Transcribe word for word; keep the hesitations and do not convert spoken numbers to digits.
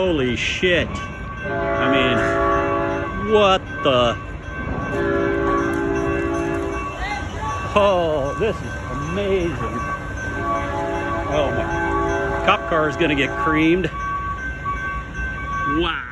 Holy shit. I mean, what the? Oh, this is amazing. Oh my. Cop car is gonna get creamed. Wow.